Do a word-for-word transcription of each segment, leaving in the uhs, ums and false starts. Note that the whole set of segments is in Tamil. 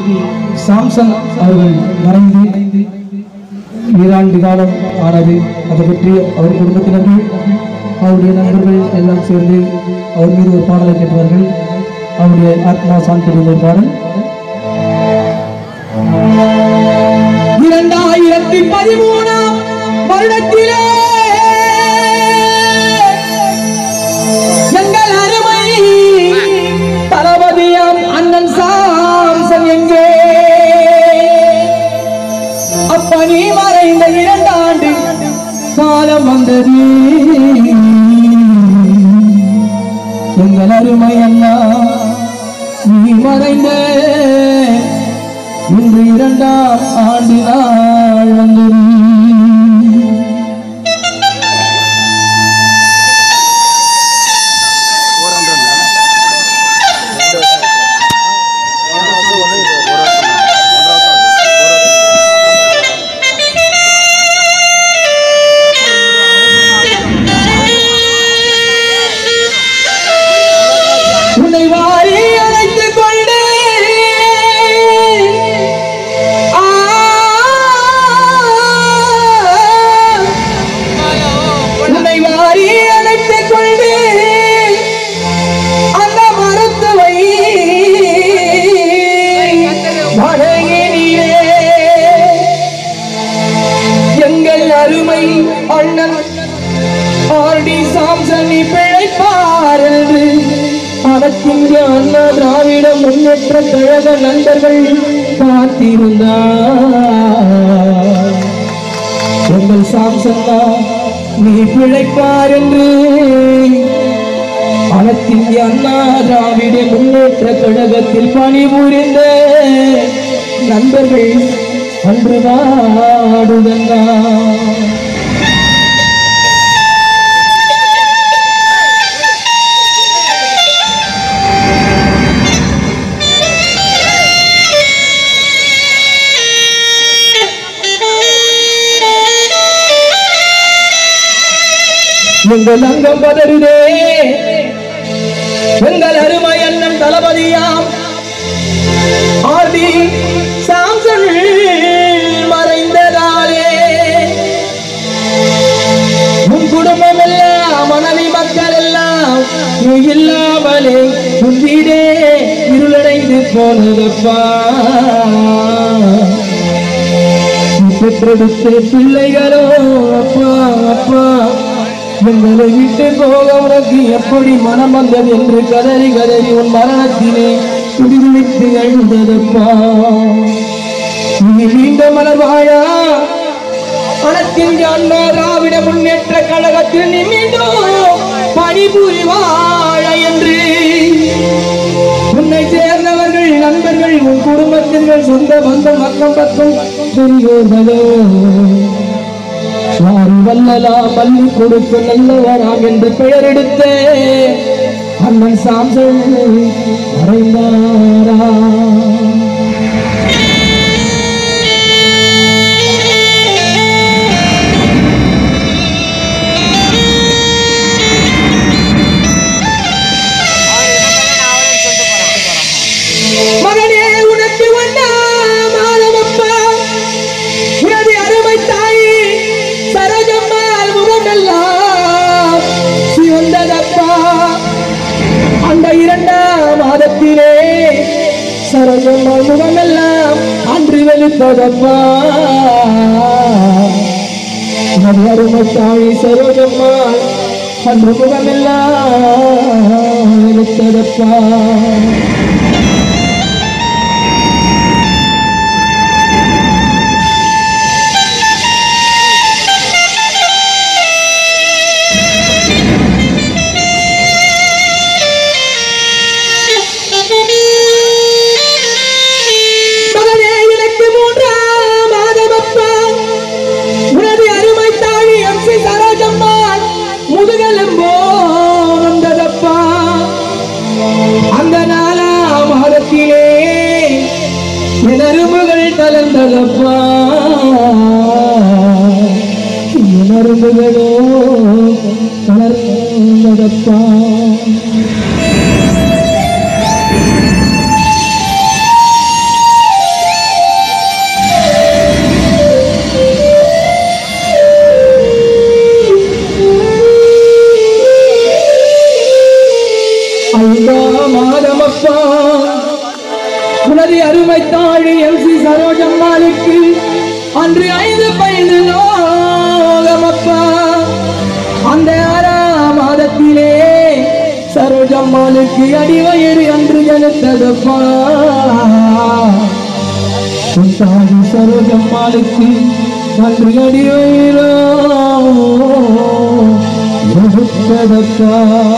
சாம்சன் அவர்கள் மறைந்து ஈராண்டு காலம் ஆனது. அதை பற்றி அவர் குடும்பத்தினர்கள் அவருடைய நண்பர்கள் எல்லாம் சேர்ந்து அவர் மீது ஒரு பாடலை கேட்பார்கள். அவருடைய ஆத்மா சாந்தி ஒரு பாடல். இரண்டாயிரத்தி பதிமூணாம் வருடத்திலே எங்கள் அருமை தளபதியாம் அண்ணன் சாம்சன் எங்கே அப்பனி மறைந்த இரண்டாண்டு காலம் வந்தது. எங்கள் அருமை அண்ணா நீ மறைந்த இன்று இரண்டாம் ஆண்டு நாள் வந்தது. உன்னை வாரி அழைத்துக் கொண்டு உன்னை வாரி அழைத்துக் கொண்டு அந்த மருத்துவை வணங்கினீரே எங்கள் அருமை அண்ணன் ஆர்டி சாம்சன் பிழைப்பார் என்று அதற்கிங்கே அண்ணா திராவிட முன்னேற்ற கழக நண்பர்கள் காத்திருந்தார். எங்கள் சாம்சன்னா நீ பிழைப்பார் என்று அதற்கிங்கே அண்ணா திராவிட முன்னேற்ற கழகத்தில் பணிபுரிந்த நண்பர்கள் அன்று வாடுதந்தார். எங்கள் அங்கம் பதறுதே எங்கள் அருமை அண்ணன் தளபதியாம் ஆர்டி சாம்சன் மறைந்ததாலே உன் குடும்பம் எல்லாம் மனைவி மக்கள் எல்லாம் நீ இல்லாமலே உன் வீடே இருளடைந்து போனதப்பா. பெற்றெடுத்த பிள்ளைகளோ அப்பா அப்பா எங்களை விட்டு போக உனக்கு எப்படி மனம் வந்தது என்று கதறி கதறி உன் மரணத்திலே துடிவிட்டு எழுந்ததப்பா. நீ மீண்டும் மலர்வாயா அனைத்தின் அண்ணா திராவிட முன்னேற்ற கழகத்தில் நீ மீண்டும் பணிபுரிவாழ என்று உன்னை சேர்ந்தவர்கள் நண்பர்கள் உன் குடும்பத்தினர் சொந்த பந்தம் அக்கம் பக்கம் பெரியோர்களோ யாரு வல்லலாம் பள்ளி கொடுத்து நல்லவராம் என்று பெயர் எடுத்த அண்ணன் சாம்சன் மறைந்தாரா. மகனே உனக்கு வந்தா மாதமப்பா உனது அருமை தாய் சரோஜம்மாள் முகமெல்லாம் சிவந்ததப்பா. அந்த இரண்டாம் மாதத்திலே சரோஜம்மாள் முகமெல்லாம் அன்று வெளுத்ததப்பா. உனது அருமை தாய் சரோஜம்மாள் அன்று முகமெல்லாம் வெளுத்ததப்பா. அந்த நாலாம் மாதத்திலே என் அரும்புகள் கலந்ததப்பா. என் அரும்புகளோ கலந்ததப்பா. உனது அருமை தாழி எம் சி சரோஜம்மாளுக்கு அன்று ஐந்து பயந்து லோகமப்பா அந்த ஆறாம் மாதத்திலே சரோஜம்மாளுக்கு அடிவயிறு அன்று ஜனத்ததப்பா தாழி சரோஜம்மாளுக்கு அன்று அடிவயிறோ ஜனத்ததப்பா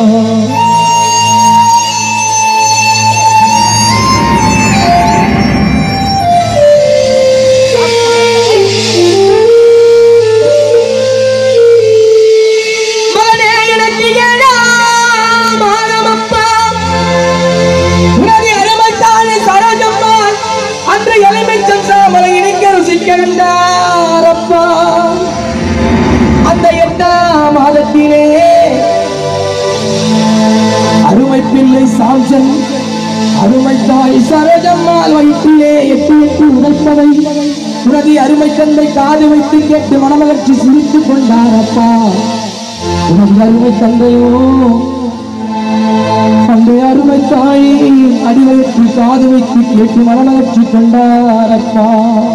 அந்த எட்டாம் மாதத்திலே அருமை பிள்ளை சாம்சன் அருமை தாய் சரோஜம்மாள் வயிற்றிலே எட்டு எட்டு உதைப்பதை உனது அருமை தந்தை காது வைத்து கேட்டு மனமலர்ச்சி சிரித்துக் கொண்டார் அப்பா உனது அருமை தந்தையோ அந்த அருமை தாய் அடிவயிற்று காது வைத்து கேட்டு மனமலர்ச்சி கொண்டார் அப்பா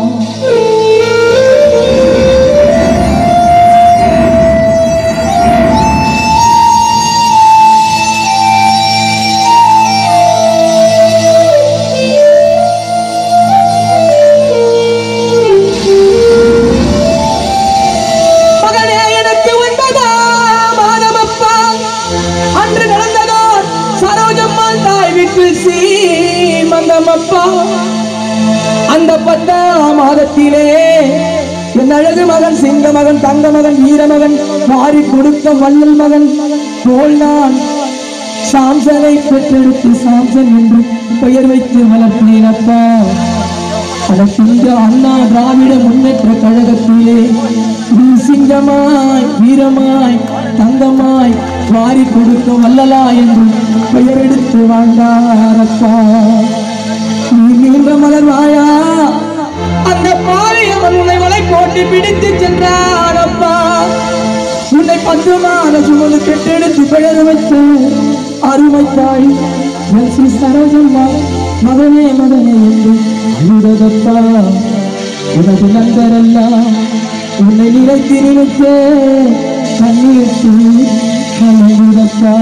அந்த பத்தாம் மாதத்திலே என் அழகு மகன் சிங்க மகன் தங்க மகன் வீர மகன் மாறி கொடுத்த வள்ளல் மகன் போல் நான் சாம்சனை பெற்றெடுத்து சாம்சன் என்று பெயர் வைத்து வளர்த்தேன் அப்பா அதற்கின்ற அண்ணா திராவிட முன்னேற்ற கழகத்திலே சிங்கமாய் வீரமாய் தங்கமாய் மாறி கொடுத்த வள்ளலா என்று பெயர் எடுத்து வாழ்ந்தாரப்பா நீண்ட மலர்வாயா அந்த பாவியவன் உன்னை வலை போட்டு பிடித்து சென்றானப்பா உன்னை பத்து மாத சுமந்து பெற்றெடுத்து பெயர் வைத்து அருமை தாய் எம் சி சரோஜம்மா மகனே மகனே என்று அழுதப்பா உனது நண்பரெல்லாம் உன்னை நினைத்து நினைத்து கண்ணீர்த்து கலங்குதப்பா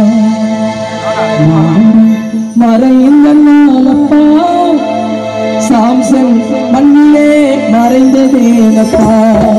மறைந்த நாளப்பா சாம்சன் மண்ணிலே மறைந்ததேனப்பா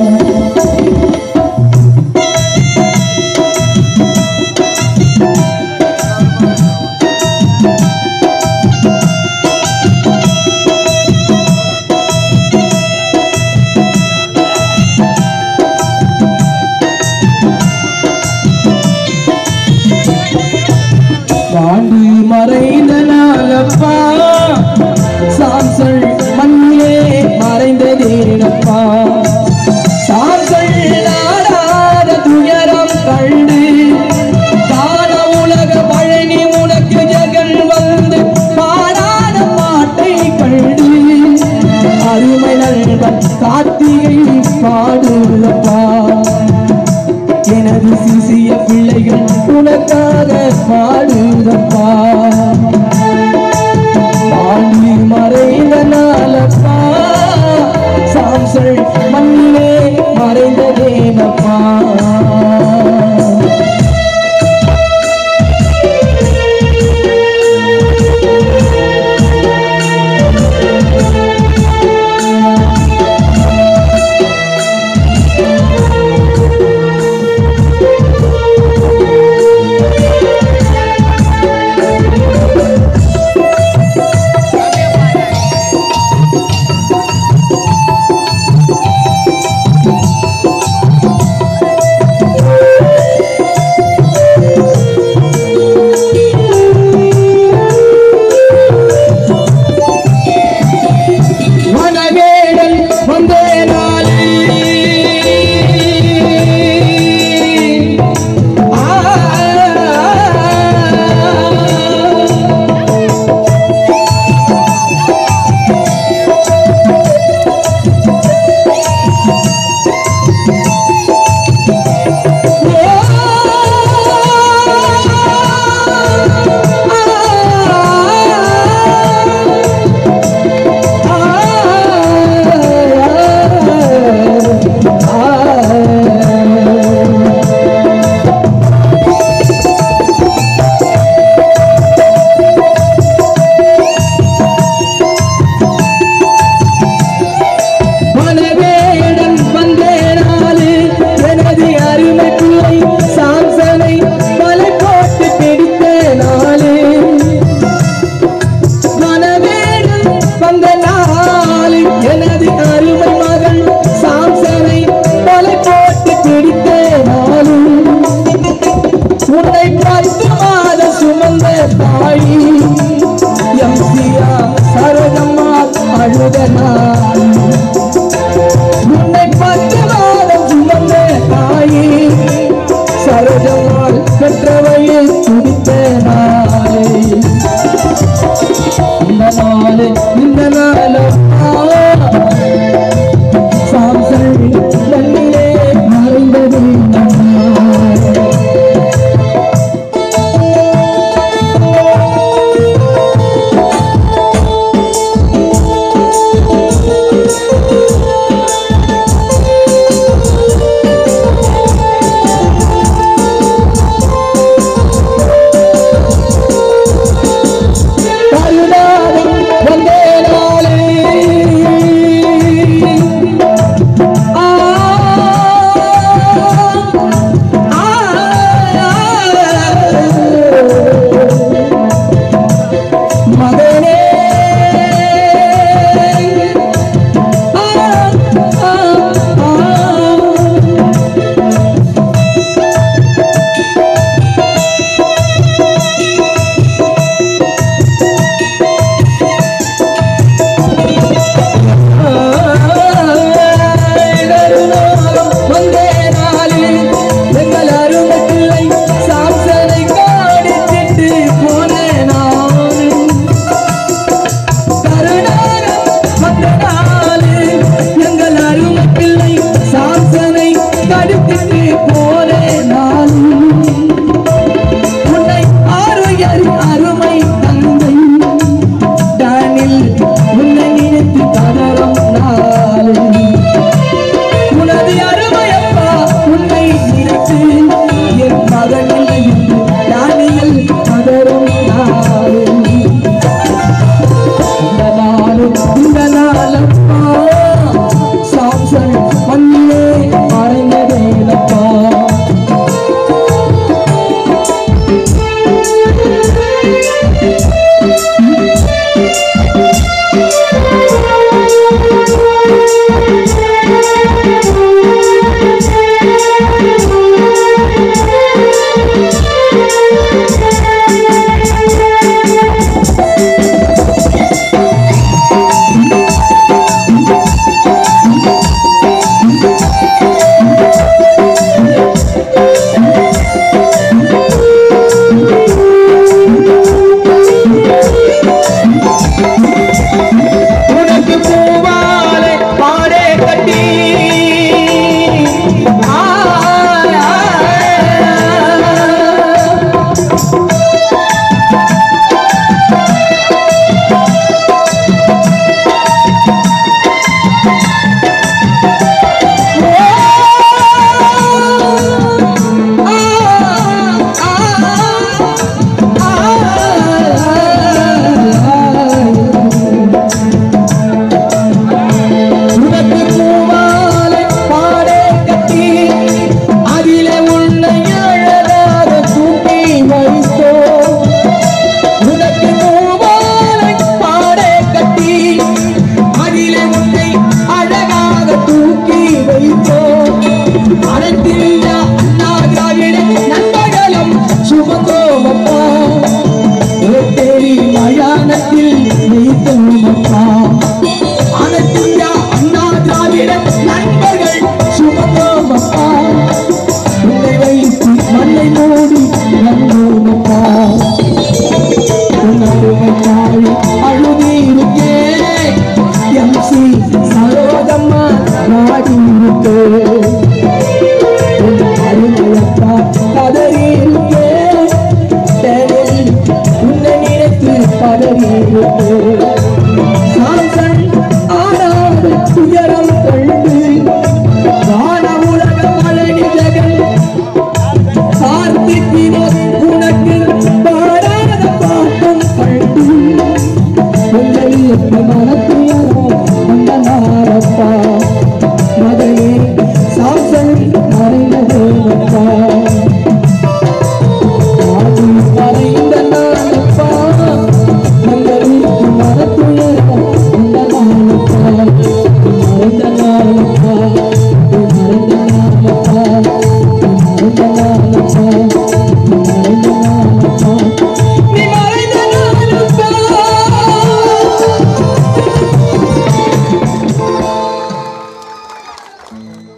பாண்டி மறைந்த நாளப்பா சாம்சன் மண்ணிலே மறைந்ததேனப்பா சாம்சன் நாடாத துயரம் கண்டு தான உலக பழனி உனக்கு ஜெகன் வந்து பாடாத பாட்டை கண்டு அருமை நண்பன் கார்த்திகை பாடுதப்பா எனது சிசிய பிள்ளைகள் உனக்காக பாடுதப்பா பாண்டி மறைந்த நாளப்பா சாம்சன் மண்ணிலே மறைந்ததேனப்பா அழுத நாள் உன்னை பத்து மாதம் சுமந்த தாயே சரோஜமால் பெற்றவையை துடித்த நாளே இந்த நாளே இந்த நாளும் சாம்சன் மண்ணிலே மறைந்தது Thank you.